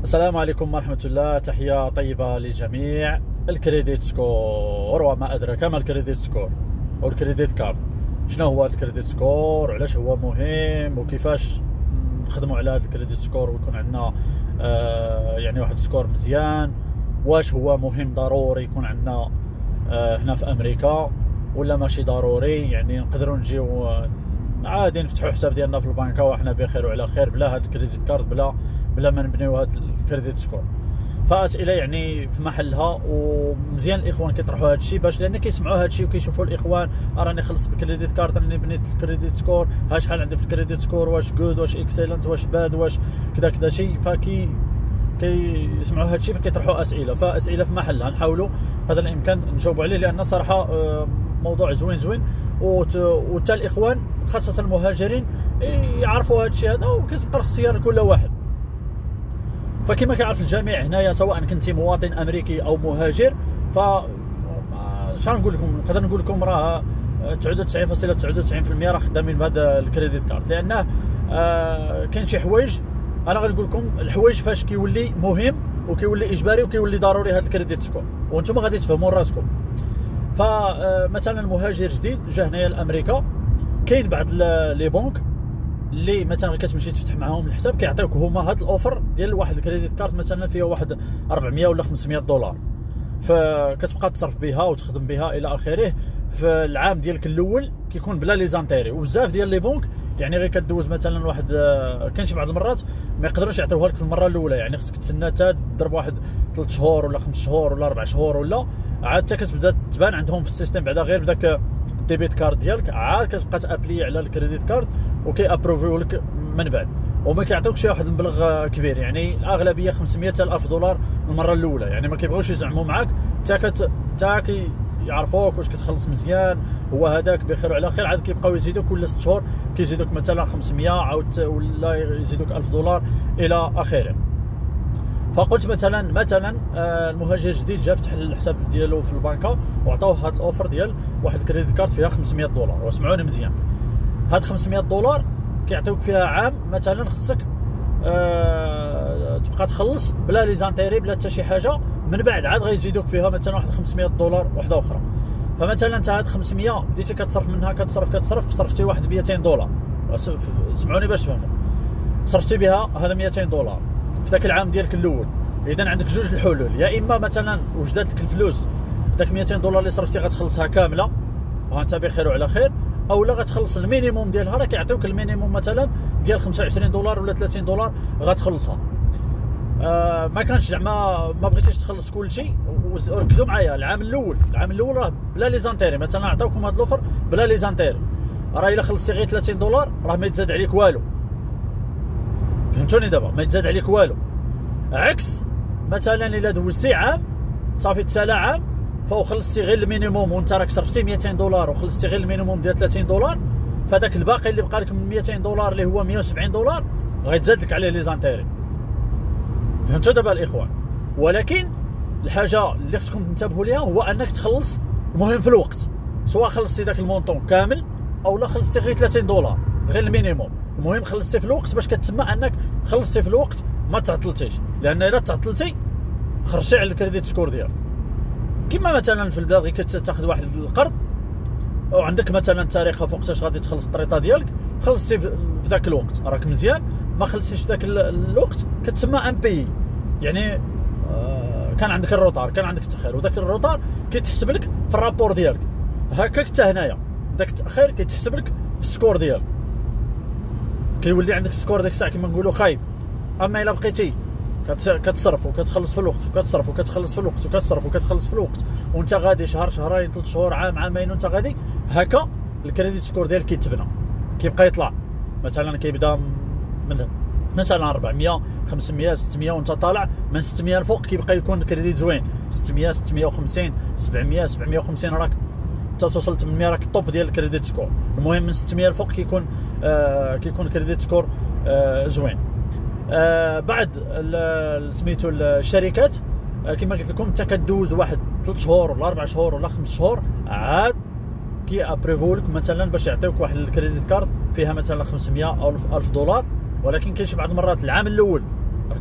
السلام عليكم ورحمة الله. تحية طيبة للجميع. الكريديت سكور وما أدراك ما الكريديت سكور أو الكريديت كارد. شنو هو الكريديت سكور وعلاش هو مهم وكيفاش نخدموا على هذا الكريديت سكور ويكون عندنا يعني واحد سكور مزيان؟ واش هو مهم ضروري يكون عندنا هنا في أمريكا ولا ماشي ضروري؟ يعني نقدروا نجيو عادي نفتحوا حساب ديالنا في البنكه وحنا بخير وعلى خير بلا هاد الكريديت كارد، بلا ما نبنيو هاد الكريديت سكور. فاسئله يعني في محلها، ومزيان الاخوان كيطرحوا هاد الشيء باش لان كيسمعوا هاد الشيء وكيشوفوا الاخوان راني خلصت بالكريديت كارد، راني بنيت الكريديت سكور، ها شحال عندي في الكريديت سكور، واش جود، واش اكسلنت، واش باد، واش كذا شيء. كيسمعوا هاد الشيء فكيطرحوا اسئله، فاسئله في محلها نحاولوا قدر الامكان نجاوبوا عليه، لان صراحه موضوع زوين وتا الاخوان خاصه المهاجرين يعرفوا هذا الشيء هذا، وكتبقى الاختيار لكل واحد. فكما كيعرف الجميع هنايا سواء كنتي مواطن امريكي او مهاجر، ف شنو نقول لكم، نقدر نقول لكم راه 99.99% راه خدامين بهذا الكريديت كارد، لانه كاين شي حوايج انا غنقول لكم الحوايج فاش كيولي مهم وكيولي اجباري وكيولي ضروري هذا الكريديت سكور، وانتم غادي تفهموا راسكم. فمثلا مهاجر جديد جا هنايا لامريكا، كاين بعض لي بنك اللي مثلا كتمشي تفتح معاهم الحساب كيعطيوك هما هاد الاوفر ديال واحد الكريديت كارد مثلا فيها واحد 400 ولا 500 دولار، فكتبقى تصرف بها وتخدم بها الى اخره. في العام ديالك الاول كيكون بلا لي زانتيري، وبزاف ديال لي بنك يعني غير كدوز مثلا واحد كاين شي بعض المرات ما يقدروش يعطيوها لك في المره الاولى، يعني خصك تسنى حتى تضرب واحد 3 شهور ولا 5 شهور ولا 4 شهور، ولا عاد حتى كتبدا تبان عندهم في السيستم بعدا غير بداك الديبيت كارد ديالك، عاد كتبقى تابلي على الكريديت كارد وكي ابروفيو لك من بعد، وما كيعطيوكش واحد المبلغ كبير، يعني الاغلبيه 500 حتى 1000 دولار المره الاولى، يعني ما كيبغيوش يزعموا معاك حتى يعرفوك واش كتخلص مزيان هو هذاك بخير وعلى خير، عاد كيبقاو يزيدوك كل 6 شهور كيزيدوك مثلا 500 عاود ولا يزيدوك 1000 دولار الى اخره. فقلت مثلا المهاجر الجديد جا فتح الحساب ديالو في البنكه وعطاوه هذا الاوفر ديال واحد الكريديت كارد فيها 500 دولار، واسمعوني مزيان، هاد 500 دولار كيعطيوك فيها عام مثلا، خصك تبقى تخلص بلا لي زانتيري بلا حتى شي حاجه، من بعد عاد غيزيدوك فيها مثلا واحد 500 دولار وحده اخرى. فمثلا انت هاد 500 بديتي كتصرف منها كتصرف صرفتي واحد 200 دولار، سمعوني باش تفهموا، صرفتي بها هذا 200 دولار في ذاك العام ديالك الاول. اذا عندك جوج الحلول، يا اما مثلا وجدت لك الفلوس داك 200 دولار اللي صرفتي غتخلصها كامله وانت بخير وعلى خير، او لا غتخلص المينيموم ديالها، راه كيعطيوك المينيموم مثلا ديال 25 دولار ولا 30 دولار غتخلصها. ما كانش زعما ما بغيتيش تخلص كل شيء، وركزوا معايا العام الاول راه بلا لي زانتيري، مثلا عطاوكم هذا الاوفر بلا لي زانتيري، راه الا خلصتي غير 30 دولار راه ما يتزاد عليك والو، فهمتوني دابا؟ ما يتزاد عليك والو، عكس مثلا الا دوزتي عام صافي تسالى عام فخلصتي غير المينيموم وانت راك صرفتي 200 دولار وخلصتي غير المينيموم ديال 30 دولار، فداك الباقي اللي بقى لك من 200 دولار اللي هو 170 دولار غيتزاد لك عليه لي زانتيري. فهمتوا دابا الاخوان؟ ولكن الحاجه اللي خصكم تنتبهوا ليها هو انك تخلص المهم في الوقت، سواء خلصتي داك المونطون كامل او لا خلصتي غير 30 دولار غير المينيموم، المهم خلصتي في الوقت باش كتسمى انك خلصتي في الوقت ما تعطلتيش، لان الا تعطلتي خرجتي على الكريديت سكور ديالك. كما مثلا في البلاد غير كتاخذ واحد القرض وعندك مثلا تاريخها فوقتاش غادي تخلص الطريطه ديالك، خلصتي في ذاك الوقت راك مزيان، ما خلصتيش في ذاك الوقت كتسمى ام بي، يعني كان عندك الروطار، كان عندك التاخير، وذاك الروطار كيتحسب لك في الرابور ديالك، هكاك حتى هنايا داك التاخير كيتحسب لك في السكور ديالك، كيولي عندك السكور ديك الساعه كما نقولوا خايب. اما الا بقيتي كتصرف وكتخلص في الوقت وكتصرف وكتخلص في الوقت وكتصرف وكتخلص في الوقت، وانت غادي شهر شهرين 3 شهور عام عامين وانت غادي هكا، الكريديت سكور ديالك كيتبنى كيبقى يطلع، مثلا كيبدا من مثلا 400 500 600 وانت طالع من 600 الفوق كيبقى يكون الكريديت زوين، 600 650 700 750 راك توصل 800 راك الطوب ديال الكريديت سكور. المهم من 600 الفوق كيكون الكريديت سكور زوين. بعد سميتو الشركات كما قلت لكم انت كدوز واحد 3 شهور ولا 4 شهور ولا 5 شهور عاد كي ابريفو لك مثلا باش يعطيوك واحد الكريديت كارد فيها مثلا 500 او 1000 دولار، ولكن كاين شي بعض المرات العام الاول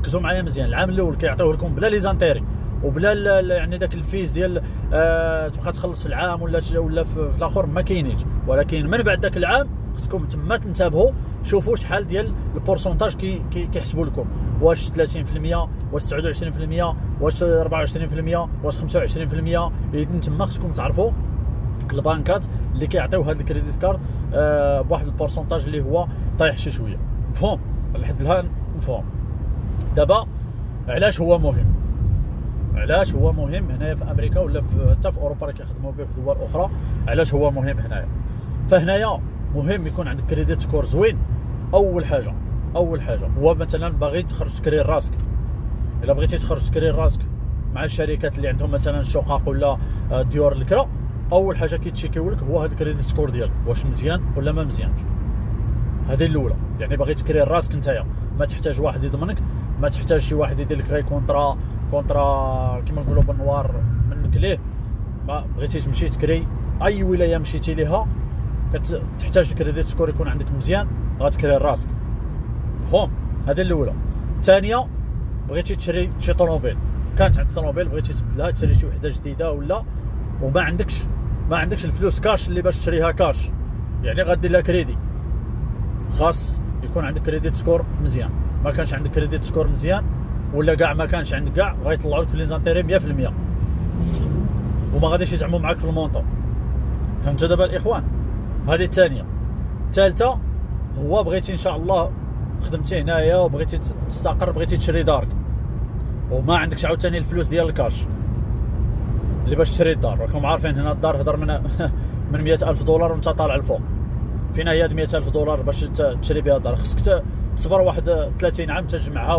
ركزوا معايا مزيان. العام الاول كيعطيوه لكم بلا لي زانتيري وبلا يعني داك الفيز ديال تبقى تخلص في العام ولا في الاخر ما كاينينش. ولكن من بعد داك العام خصكم تما تنتبهوا، شوفوا شحال ديال البورسونتاج كيحسبوا لكم، واش 30%، واش 29%، واش 24%، واش 25%. اذا تما خصكم تعرفوا البنكات اللي كيعطيو هذا الكريديت كارد بواحد البورسونتاج اللي هو طايح شي شويه. مفهوم لحد الان؟ مفهوم. دابا علاش هو مهم؟ علاش هو مهم هنايا في امريكا ولا حتى في اوروبا اللي كيخدموا به في دول اخرى؟ علاش هو مهم هنايا؟ فهنايا مهم يكون عندك كريديت سكور زوين. اول حاجه هو مثلا باغي تخرج تكرير راسك. الا بغيتي تخرج تكرير راسك مع الشركات اللي عندهم مثلا الشقق ولا ديور الكرا، اول حاجه كيتشيكيو لك هو هذا الكريديت سكور ديالك، واش مزيان ولا ما مزيانش. هذه الاولى. يعني باغي تكرير راسك نتايا ما تحتاج واحد يضمنك، ما تحتاج شي واحد يدير لك غير كونطرا كيما نقولوا بالنوار منك ليه. ما بغيتي تمشي تكري اي ولايه مشيتي ليها كتحتاج الكريديت سكور يكون عندك مزيان، غتكرير راسك. مفهوم؟ هذه الاولى. الثانيه بغيتي تشري شي طوموبيل، كانت عندك طوموبيل بغيتي تبدلها تشري شي وحده جديده وما عندكش الفلوس كاش اللي باش تشريها كاش، يعني غدير لها كريدي، خاص يكون عندك كريديت سكور مزيان. ما كانش عندك كريديت سكور مزيان ولا كاع ما كانش عندك كاع، غيطلعوا لك لي زانتيري 100% وما غاديش يزعموا معاك في المونطون. فهمتوا دابا الاخوان؟ هذه الثانيه. الثالثه هو بغيتي ان شاء الله خدمتي هنايا وبغيتي تستقر، بغيتي تشري دارك وما عندكش عاوتاني الفلوس ديال الكاش اللي باش تشري الدار. راكم عارفين هنا الدار هضر من 100,000 دولار وانت طالع الفوق. فين هي 100,000 دولار باش تشري بها الدار؟ خصك تصبر واحد 30 عام تجمعها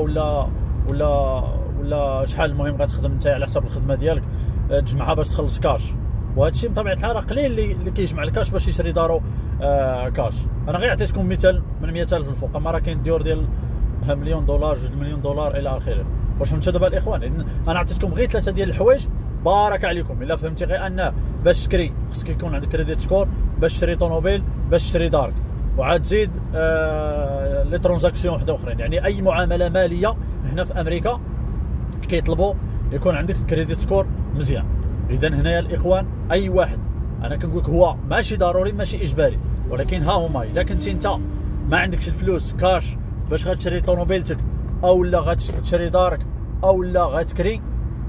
ولا شحال. المهم غتخدم انت على حسب الخدمه ديالك تجمعها باش تخلص كاش. وهذا الشيء بطبيعه الحال قليل اللي كيجمع الكاش باش يشري دارو كاش. انا غير عطيتكم مثال من 100,000 الفوق، اما راه كاين ديور ديال مليون دولار 2 مليون دولار الى اخره. واش فهمتوا دابا الاخوان؟ انا عطيتكم غير 3 ديال الحوايج بارك عليكم. الا فهمتي غير ان باش تشري خصك يكون عندك كريديت سكور، باش تشري طوموبيل، باش تشري دارك، وعاد تزيد لي ترانزاكسيون وحده اخرين. يعني اي معامله ماليه هنا في امريكا كيطلبوا يكون عندك كريديت سكور مزيان. اذا هنايا الاخوان اي واحد، انا كنقول لك هو ماشي ضروري ماشي اجباري، ولكن ها هما الا كنتي انت ما عندكش الفلوس كاش باش غتشري طوموبيلتك او لا غتشري دارك او لا غتكري،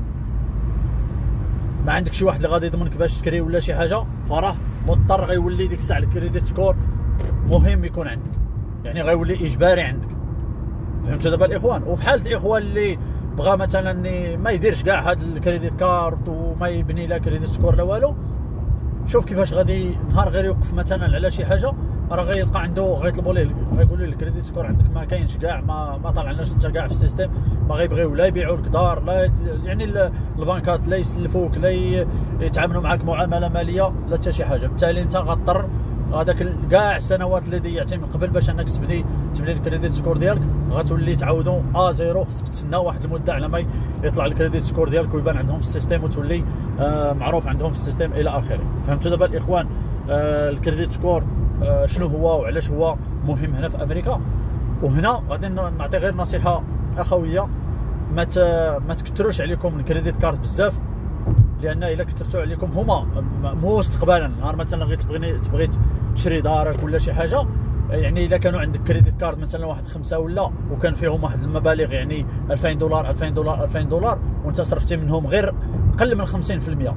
ما عندك شي واحد اللي غادي يضمنك باش تكري ولا شي حاجه، فراه مضطر غيولي ديك الساعه الكريديت سكور مهم يكون عندك، يعني غيولي اجباري عندك. فهمتوا دابا الاخوان؟ وفي حاله الاخوان اللي بغى مثلا ما يديرش كاع هذا الكريديت كارد وما يبني لا كريديت سكور لا والو، شوف كيفاش غادي نهار غير يوقف مثلا على شي حاجه راه غيلقى عنده غيطلبوا ليه غيقولوا له الكريديت سكور عندك ما كاينش كاع، ما طلعناش انت كاع في السيستم، ما غيبغيو لا يبيعوا لك دار لا يعني البنكات لا يسلفوك لا يتعاملوا معك معامله ماليه لا حتى شي حاجه. بالتالي انت غضطر هذاك كاع السنوات اللي ضيعتي من قبل باش انك تبني الكريديت سكور ديالك غتولي تعاودوا زيرو. خصك تسنى واحد المده على ما يطلع الكريديت سكور ديالك ويبان عندهم في السيستم وتولي معروف عندهم في السيستم الى اخره. فهمتوا دابا الاخوان الكريديت سكور شنو هو وعلاش هو مهم هنا في امريكا؟ وهنا غادي نعطي غير نصيحه اخويه، ما تكثروش عليكم الكريديت كارد بزاف، لان الا كثرتوا عليكم هما مستقبلا نهار مثلا تبغي تشري دارك ولا شي حاجه، يعني الا كانوا عندك كريديت كارد مثلا واحد 5 ولا وكان فيهم واحد المبالغ يعني 2000 دولار 2000 دولار 2000 دولار وانت صرفتي منهم غير اقل من 50%،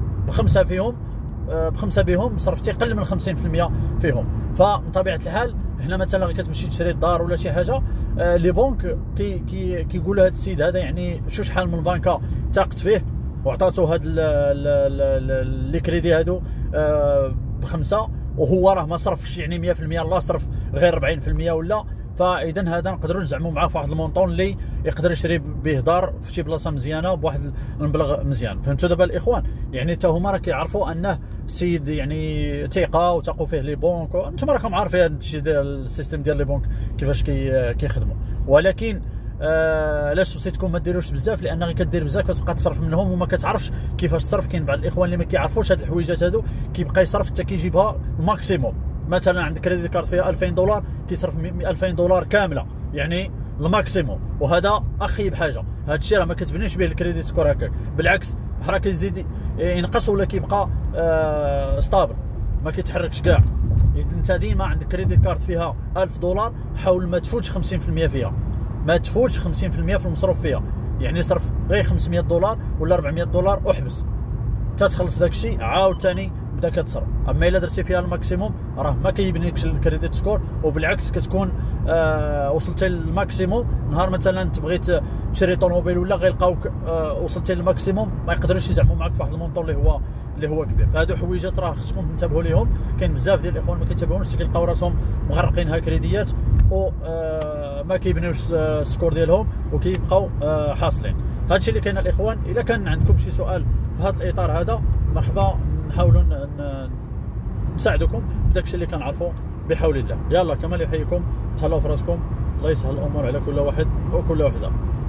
بخمسه بهم صرفتي اقل من 50% فيهم. فمن طبيعه الحال هنا مثلا كتمشي تشري الدار ولا شي حاجه، لي بونك كيقول هذا السيد هذا يعني شو شحال من بنكه تاقت فيه وعطاتو هاد لي كريدي هادو ب5 وهو راه ما صرفش يعني 100%، الله صرف غير 40% ولا. فاذا هذا نقدروا نزعموا معاه في واحد المونطون اللي يقدر يشري به دار في شي بلاصه مزيانه بواحد المبلغ مزيان. فهمتوا دابا الاخوان؟ يعني حتى هما راه كيعرفوا انه السيد يعني ثقه وثقوا فيه لي بونك، انتم راكم عارفين هذا الشيء ديال السيستم ديال لي بونك كيفاش كيخدموا. ولكن علاش وصيتكم ما ديروش بزاف؟ لان غير كدير بزاف كتبقى تصرف منهم وما كتعرفش كيفاش تصرف. كاين بعض الاخوان اللي ما كيعرفوش هاد الحويجات هادو كيبقى يصرف حتى كيجيبها الماكسيموم. مثلا عندك كريديت كارد فيها 2000 دولار كيصرف 2000 دولار كامله، يعني الماكسيموم، وهذا اخيب حاجه. هذا الشيء راه ما كتبنيش به الكريديت سكور هكاك، بالعكس بحال كيزيد ينقص ولا كيبقى ستابل، ما كيتحركش كاع. اذا انت ديما عندك كريديت كارد فيها $1000 حاول ما تفوتش 50% فيها، ما تفوتش 50% في المصروف فيها. يعني صرف غير $500 ولا $400 وحبس حتى تخلص داك الشيء، عاود ثاني بدا كتصرف. اما الا درتي فيها الماكسيموم راه ما كيبنيكش الكريديت سكور، وبالعكس كتكون وصلتي للماكسيموم. نهار مثلا تبغي تشري طوموبيل ولا غيلقاوك وصلتي للماكسيموم، ما يقدروش يزعموا معك في واحد المونطون اللي هو كبير. فهادو حويجات راه خصكم تنتبهوا ليهم. كاين بزاف ديال الاخوان ما كيتابعونش، كيلقاو راسهم مغرقينها كريديات و ما كيبنيوش السكور ديالهم وكيبقاو حاصلين. هادشي اللي كاين الاخوان. الا كان عندكم شي سؤال في هذا الاطار هذا مرحبا، نحاولوا نساعدكم بداكشي اللي كنعرفوا بحول الله. يلا كما يحييكم، تهلاو في راسكم، الله يسهل الامور على كل واحد وكل وحده.